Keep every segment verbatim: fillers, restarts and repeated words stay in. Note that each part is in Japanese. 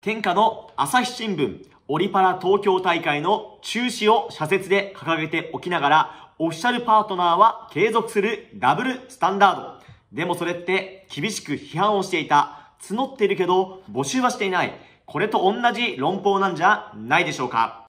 天下の朝日新聞、オリパラ東京大会の中止を社説で掲げておきながら、オフィシャルパートナーは継続するダブルスタンダード。でもそれって厳しく批判をしていた。募っているけど募集はしていない。これと同じ論法なんじゃないでしょうか。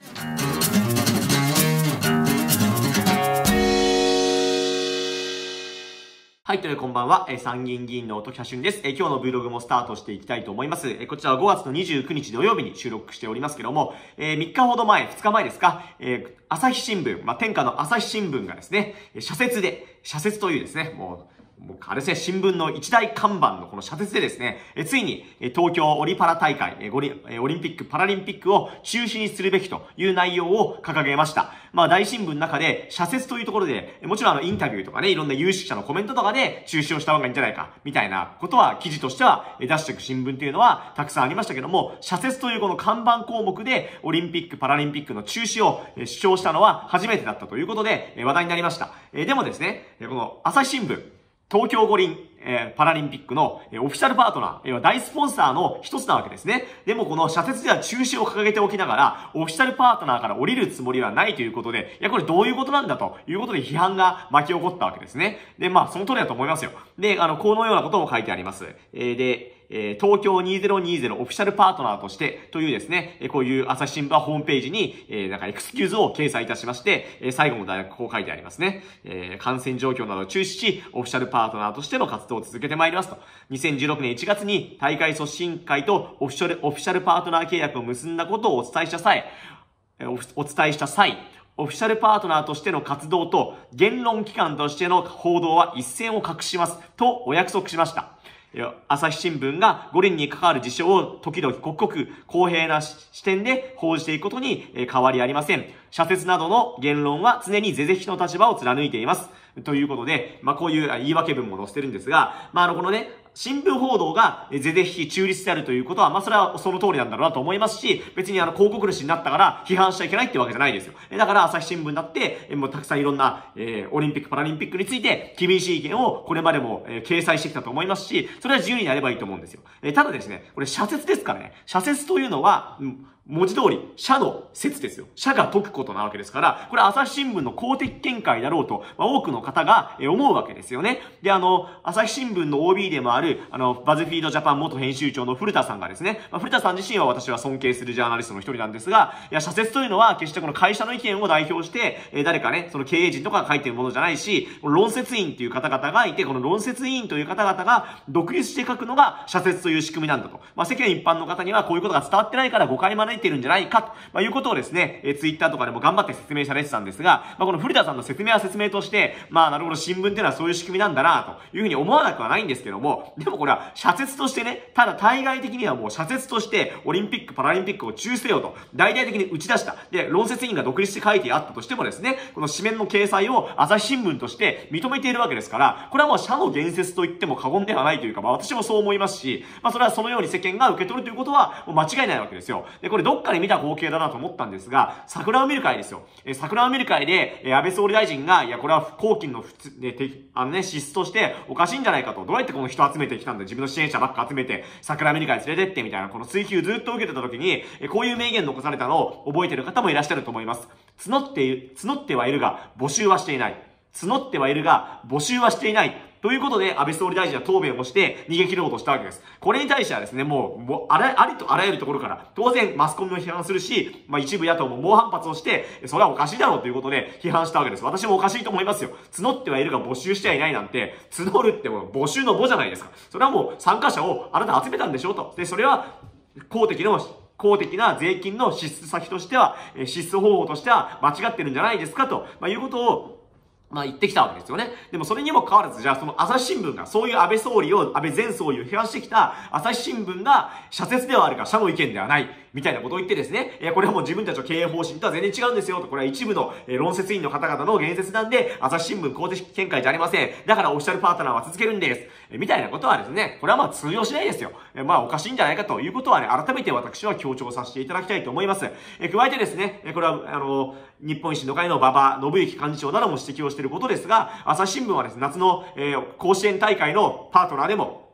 はい、というこんばんは、え参議院議員の音喜多俊です。え今日の Vlog もスタートしていきたいと思います。えこちらはごがつのにじゅうくにち土曜日に収録しておりますけども、えー、みっかほど前、ふつかまえですか、えー、朝日新聞、まあ、天下の朝日新聞がですね、社説で、社説というですね、もう、もうあれですね、新聞の一大看板のこの社説でですね、えついに東京オリパラ大会、えオリオリンピック・パラリンピックを中止にするべきという内容を掲げました。まあ大新聞の中で社説というところで、もちろんあのインタビューとかね、いろんな有識者のコメントとかで中止をした方がいいんじゃないか、みたいなことは記事としては出していく新聞というのはたくさんありましたけども、社説というこの看板項目でオリンピック・パラリンピックの中止を主張したのは初めてだったということで話題になりました。でもですね、この朝日新聞、東京五輪、えー、パラリンピックの、えー、オフィシャルパートナー、えー、大スポンサーの一つなわけですね。でもこの社説では中止を掲げておきながら、オフィシャルパートナーから降りるつもりはないということで、いやこれどういうことなんだということで批判が巻き起こったわけですね。で、まあその通りだと思いますよ。で、あの、このようなことも書いてあります。えー、で、えー、東京にせんにじゅうオフィシャルパートナーとしてというですね、こういう朝日新聞はホームページに、えー、なんかエクスキューズを掲載いたしまして、えー、最後の大学こう書いてありますね。えー、感染状況などを注視し、オフィシャルパートナーとしての活動を続けてまいりますと。にせんじゅうろくねんいちがつに大会組織委員会とオフィシャル、オフィシャルパートナー契約を結んだことをお伝えした際、お伝えした際、オフィシャルパートナーとしての活動と言論機関としての報道は一線を画しますとお約束しました。朝日新聞が五輪に関わる事象を時々刻々公平な視点で報じていくことに変わりありません。社説などの言論は常に是々非々の立場を貫いています。ということで、まあこういう言い訳文も載せてるんですが、まああのこのね、新聞報道が是々非々中立であるということは、まあそれはその通りなんだろうなと思いますし、別にあの広告主になったから批判しちゃいけないってわけじゃないですよ。だから朝日新聞だって、もうたくさんいろんな、えー、オリンピック・パラリンピックについて厳しい意見をこれまでも、えー、掲載してきたと思いますし、それは自由にやればいいと思うんですよ。えー、ただですね、これ社説ですからね、社説というのは、うん文字通り、社の説ですよ。社が解くことなわけですから、これは朝日新聞の公的見解だろうと、まあ、多くの方が思うわけですよね。で、あの、朝日新聞の オービー でもある、あの、バズフィードジャパン元編集長の古田さんがですね、まあ、古田さん自身は私は尊敬するジャーナリストの一人なんですが、いや、社説というのは決してこの会社の意見を代表して、えー、誰かね、その経営陣とかが書いてるものじゃないし、論説員という方々がいて、この論説委員という方々が独立して書くのが社説という仕組みなんだと。まあ、世間一般の方にはこういうことが伝わってないから誤解招いてるんじゃないかと。まあ、いうことをですね、えー、ツイッターとかでも頑張って説明されてたんですが、まあ、この古田さんの説明は説明として、まあ、なるほど、新聞っていうのはそういう仕組みなんだな、というふうに思わなくはないんですけども、でもこれは、社説としてね、ただ対外的にはもう社説として、オリンピック、パラリンピックを中止せよと、大々的に打ち出した。で、論説委員が独立して書いてあったとしてもですね、この紙面の掲載を朝日新聞として認めているわけですから、これはもう社の言説と言っても過言ではないというか、まあ、私もそう思いますし、まあ、それはそのように世間が受け取るということは、もう間違いないわけですよ。で、これどっかで見た光景だなと思ったんですが、桜を見る会ですよ。えー、桜を見る会で、えー、安倍総理大臣が、いや、これは公金の普通、ね、あのね、支出としておかしいんじゃないかと。どうやってこの人集めてきたんだ、自分の支援者ばっか集めて、桜見る会連れてって、みたいな、この追及ずっと受けてた時に、えー、こういう名言残されたのを覚えてる方もいらっしゃると思います。募っている、募ってはいるが、募集はしていない。募ってはいるが、募集はしていない。ということで、安倍総理大臣は答弁をして逃げ切ろうとしたわけです。これに対してはですね、もう、もうあら、ありとあらゆるところから、当然マスコミも批判するし、まあ一部野党も猛反発をして、それはおかしいだろうということで批判したわけです。私もおかしいと思いますよ。募ってはいるが募集してはいないなんて、募るってもう募集の募じゃないですか。それはもう参加者をあなた集めたんでしょうと。で、それは公的の、公的な税金の支出先としては、支出方法としては間違ってるんじゃないですかと、まあ、いうことを、まあ言ってきたわけですよね。でもそれにもかかわらず、じゃあその朝日新聞が、そういう安倍総理を、安倍前総理を批判してきた朝日新聞が、社説ではあるが、社の意見ではない。みたいなことを言ってですね、えこれはもう自分たちの経営方針とは全然違うんですよと、これは一部の、え論説員の方々の言説なんで、朝日新聞公的見解じゃありません。だからオフィシャルパートナーは続けるんです。えみたいなことはですね、これはまあ通用しないですよ。えまあおかしいんじゃないかということはね、改めて私は強調させていただきたいと思います。え加えてですね、これは、あの、日本維新の会の馬場信之幹事長なども指摘をしていることですが、朝日新聞はですね、夏の、えー、甲子園大会のパートナーでも、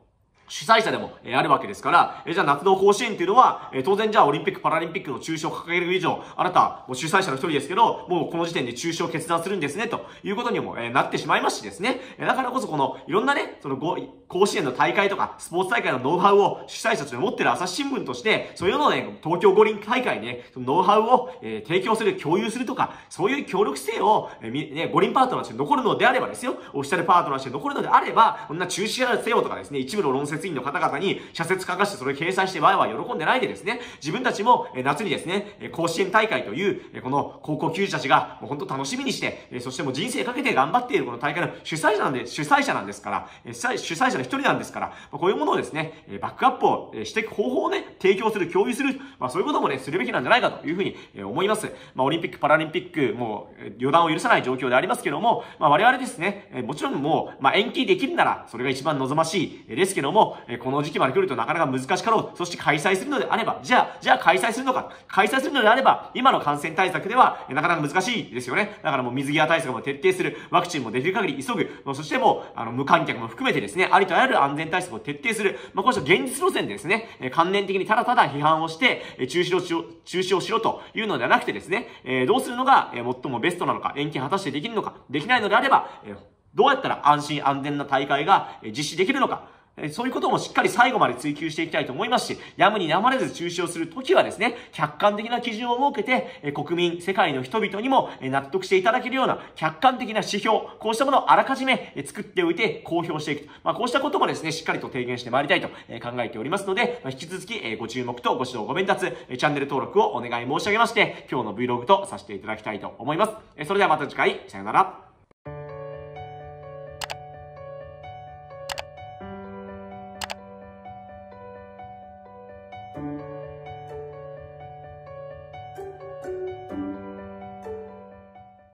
主催者でも、えー、あるわけですから、えー、じゃあ夏の甲子園っていうのは、えー、当然じゃあオリンピック・パラリンピックの中止を掲げる以上、あなた、もう主催者の一人ですけど、もうこの時点で中止を決断するんですね、ということにも、えー、なってしまいますしですね。えー、だからこそこの、いろんなね、そのご、甲子園の大会とか、スポーツ大会のノウハウを主催者として持ってる朝日新聞として、そういうのをね、東京五輪大会にね、そのノウハウを、えー、提供する、共有するとか、そういう協力姿勢を、えー、ね、五輪パートナーとして残るのであればですよ、オフィシャルパートナーとして残るのであれば、こんな中止せよとかですね、一部の論説員の方々に、社説書かしてそれを掲載してわいわい喜んでないでですね、自分たちも夏にですね、甲子園大会というこの高校球児たちがもう本当楽しみにして、そしてもう人生かけて頑張っているこの大会の主催者なんで、主催者なんですから、主催者の一人なんですから、こういうものをですね、バックアップをしていく方法をね、提供する、共有する、まあそういうこともね、するべきなんじゃないかというふうに思います。まあオリンピック、パラリンピック、もう予断を許さない状況でありますけども、まあ我々ですね、もちろんもう、まあ延期できるなら、それが一番望ましいですけども、この時期まで来るとなかなか難しかろう。そして開催するのであれば、じゃあ、じゃあ開催するのか。開催するのであれば、今の感染対策では、なかなか難しいですよね。だからもう水際対策も徹底する。ワクチンもできる限り急ぐ。そしてもう、あの、無観客も含めてですね、ありとあらゆる安全対策を徹底する。まあ、こうした現実路線でですね、関連的にただただ批判をして、中止をしろ、中止をしろというのではなくてですね、えー、どうするのが、えー、最もベストなのか、延期果たしてできるのか、できないのであれば、えー、どうやったら安心安全な大会が実施できるのか、そういうこともしっかり最後まで追求していきたいと思いますし、やむにやまれず中止をするときはですね、客観的な基準を設けて、国民、世界の人々にも納得していただけるような客観的な指標、こうしたものをあらかじめ作っておいて公表していく。まあ、こうしたこともですね、しっかりと提言してまいりたいと考えておりますので、引き続きご注目とご指導ご鞭撻、チャンネル登録をお願い申し上げまして、今日の Vlog とさせていただきたいと思います。それではまた次回、さよなら。